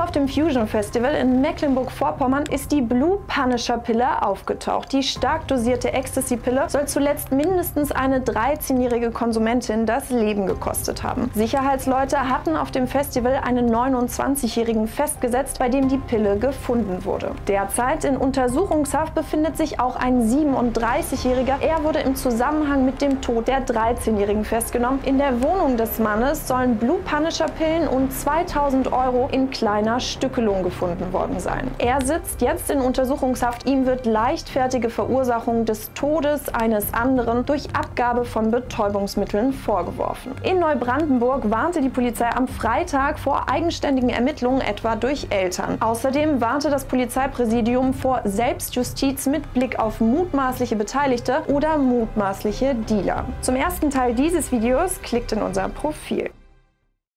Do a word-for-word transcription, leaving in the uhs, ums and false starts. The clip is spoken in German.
auf dem Fusion Festival in Mecklenburg-Vorpommern ist die Blue Punisher-Pille aufgetaucht. Die stark dosierte Ecstasy-Pille soll zuletzt mindestens eine dreizehnjährige Konsumentin das Leben gekostet haben. Sicherheitsleute hatten auf dem Festival einen neunundzwanzigjährigen festgesetzt, bei dem die Pille gefunden wurde. Derzeit in Untersuchungshaft befindet sich auch ein siebenunddreißigjähriger. Er wurde im Zusammenhang mit dem Tod der dreizehnjährigen festgenommen. In der Wohnung des Mannes sollen Blue Punisher-Pillen und zweitausend Euro in kleiner Stückelung gefunden worden sein. Er sitzt jetzt in Untersuchungshaft. Ihm wird leichtfertige Verursachung des Todes eines anderen durch Abgabe von Betäubungsmitteln vorgeworfen. In Neubrandenburg warnte die Polizei am Freitag vor eigenständigen Ermittlungen, etwa durch Eltern. Außerdem warnte das Polizeipräsidium vor Selbstjustiz mit Blick auf mutmaßliche Beteiligte oder mutmaßliche Dealer. Zum ersten Teil dieses Videos klickt in unser Profil.